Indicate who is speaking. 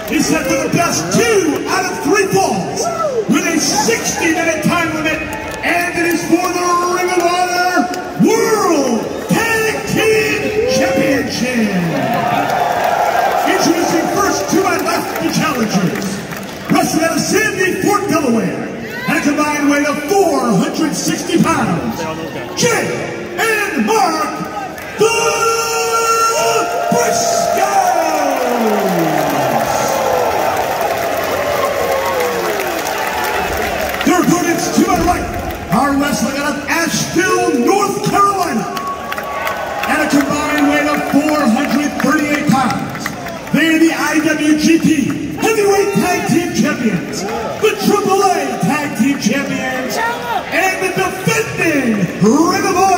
Speaker 1: is set for the best 2 out of 3 falls with a 60-minute time limit, and it is for the Ring of Honor World Tag Team Championship. Introducing first to my left, the challengers. Wrestling out of Sandy, Fort Delaware, at a combined weight of 460 pounds, Jay and Mark the Briscoes. Their opponents to my right are wrestling out of Asheville, North Carolina, at a combined weight of 438 pounds. They are the IWGP Heavyweight Tag Team Champions, the AAA Tag Team Champions, and the defending Ring of Honor